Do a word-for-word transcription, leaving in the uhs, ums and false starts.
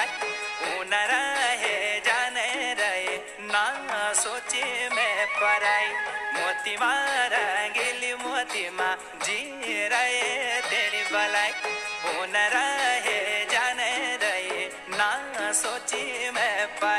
उन रहे जाने रहे ना सोचे मैं पराई। मोती मारा गिली मोती माँ जी रहे तेरी भलाई। उन रहे जाने रहे ना सोची मैं पराई।